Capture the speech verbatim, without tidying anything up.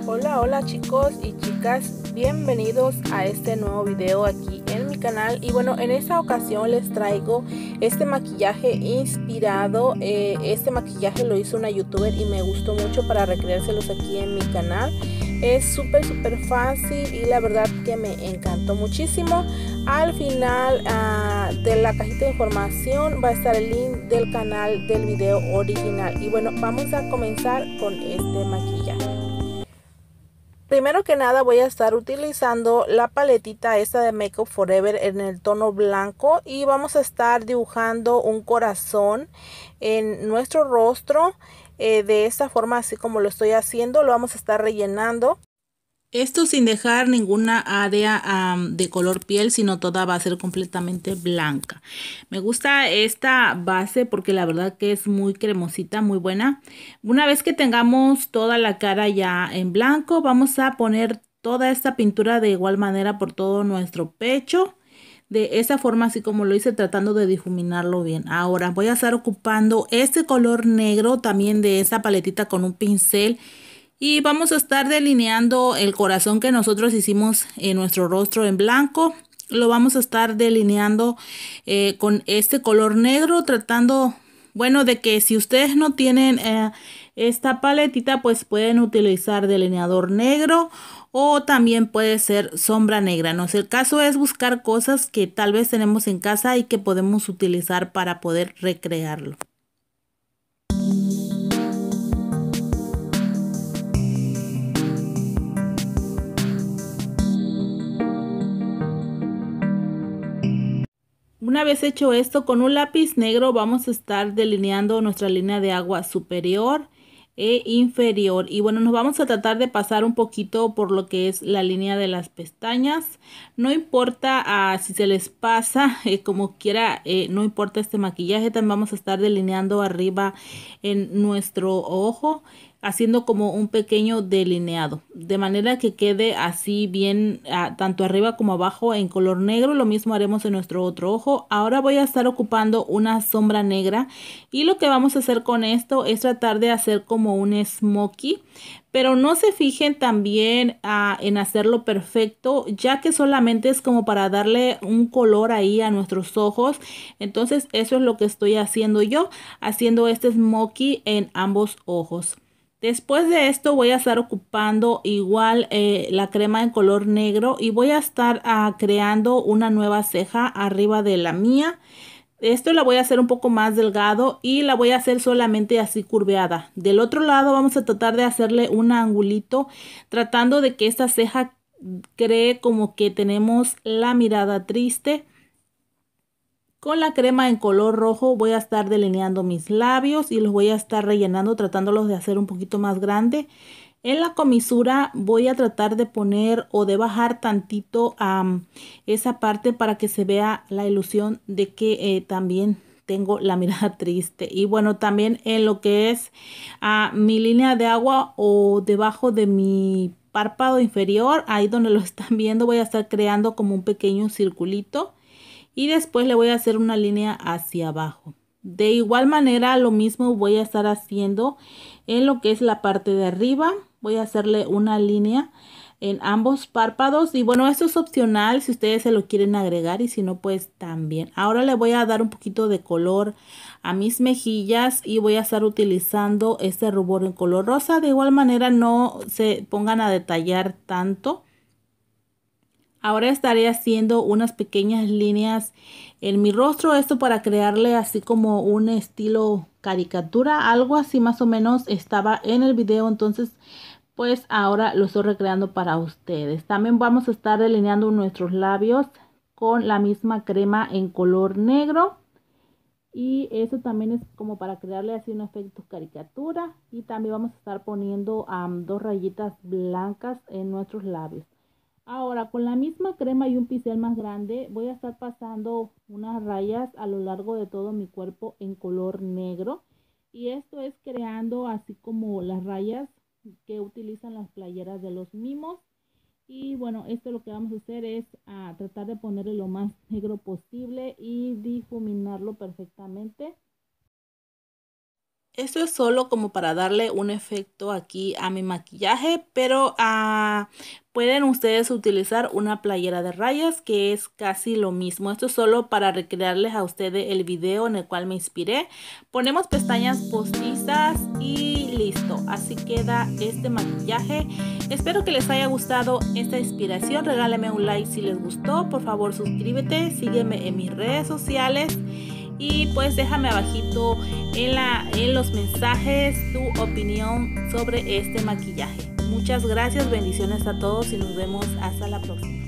Hola, hola chicos y chicas, bienvenidos a este nuevo video aquí en mi canal. Y bueno, en esta ocasión les traigo este maquillaje inspirado. eh, Este maquillaje lo hizo una youtuber y me gustó mucho para recreárselos aquí en mi canal. Es súper súper fácil y la verdad que me encantó muchísimo. Al final uh, de la cajita de información va a estar el link del canal del video original. Y bueno, vamos a comenzar con este maquillaje. Primero que nada voy a estar utilizando la paletita esta de Make Up Forever en el tono blanco y vamos a estar dibujando un corazón en nuestro rostro eh, de esta forma, así como lo estoy haciendo. Lo vamos a estar rellenando. Esto sin dejar ninguna área um, de color piel, sino toda va a ser completamente blanca. Me gusta esta base porque la verdad que es muy cremosita, muy buena. Una vez que tengamos toda la cara ya en blanco, vamos a poner toda esta pintura de igual manera por todo nuestro pecho. De esa forma, así como lo hice, tratando de difuminarlo bien. Ahora voy a estar ocupando este color negro también de esa paletita con un pincel. Y vamos a estar delineando el corazón que nosotros hicimos en nuestro rostro en blanco. Lo vamos a estar delineando eh, con este color negro, tratando, bueno, de que si ustedes no tienen eh, esta paletita, pues pueden utilizar delineador negro o también puede ser sombra negra. No sé, el caso es buscar cosas que tal vez tenemos en casa y que podemos utilizar para poder recrearlo. Una vez hecho esto, con un lápiz negro vamos a estar delineando nuestra línea de agua superior e inferior. Y bueno, nos vamos a tratar de pasar un poquito por lo que es la línea de las pestañas. No importa uh, si se les pasa, eh, como quiera, eh, no importa este maquillaje. También vamos a estar delineando arriba en nuestro ojo, haciendo como un pequeño delineado, de manera que quede así bien, uh, tanto arriba como abajo en color negro. Lo mismo haremos en nuestro otro ojo. Ahora voy a estar ocupando una sombra negra y lo que vamos a hacer con esto es tratar de hacer como un smokey, pero no se fijen también uh, en hacerlo perfecto, ya que solamente es como para darle un color ahí a nuestros ojos. Entonces eso es lo que estoy haciendo yo, haciendo este smokey en ambos ojos. Después de esto voy a estar ocupando igual eh, la crema en color negro y voy a estar uh, creando una nueva ceja arriba de la mía. Esto la voy a hacer un poco más delgado y la voy a hacer solamente así curveada. Del otro lado vamos a tratar de hacerle un angulito, tratando de que esta ceja cree como que tenemos la mirada triste. Con la crema en color rojo voy a estar delineando mis labios y los voy a estar rellenando, tratándolos de hacer un poquito más grande. En la comisura voy a tratar de poner o de bajar tantito um, esa parte para que se vea la ilusión de que eh, también tengo la mirada triste. Y bueno, también en lo que es uh, mi línea de agua o debajo de mi párpado inferior, ahí donde lo están viendo, voy a estar creando como un pequeño circulito. Y después le voy a hacer una línea hacia abajo. De igual manera, lo mismo voy a estar haciendo en lo que es la parte de arriba. Voy a hacerle una línea en ambos párpados. Y bueno, esto es opcional si ustedes se lo quieren agregar y si no, pues también. Ahora le voy a dar un poquito de color a mis mejillas y voy a estar utilizando este rubor en color rosa. De igual manera, no se pongan a detallar tanto. Ahora estaré haciendo unas pequeñas líneas en mi rostro, esto para crearle así como un estilo caricatura, algo así más o menos estaba en el video, entonces pues ahora lo estoy recreando para ustedes. También vamos a estar delineando nuestros labios con la misma crema en color negro y eso también es como para crearle así un efecto caricatura. Y también vamos a estar poniendo um, dos rayitas blancas en nuestros labios. Ahora con la misma crema y un pincel más grande voy a estar pasando unas rayas a lo largo de todo mi cuerpo en color negro. Y esto es creando así como las rayas que utilizan las playeras de los mimos. Y bueno, esto lo que vamos a hacer es a tratar de ponerle lo más negro posible y difuminarlo perfectamente. Esto es solo como para darle un efecto aquí a mi maquillaje, pero uh, pueden ustedes utilizar una playera de rayas, que es casi lo mismo. Esto es solo para recrearles a ustedes el video en el cual me inspiré. Ponemos pestañas postizas y listo. Así queda este maquillaje. Espero que les haya gustado esta inspiración. Regálame un like si les gustó. Por favor, suscríbete, sígueme en mis redes sociales. Y pues déjame abajito en, la, en los mensajes tu opinión sobre este maquillaje. Muchas gracias, bendiciones a todos y nos vemos hasta la próxima.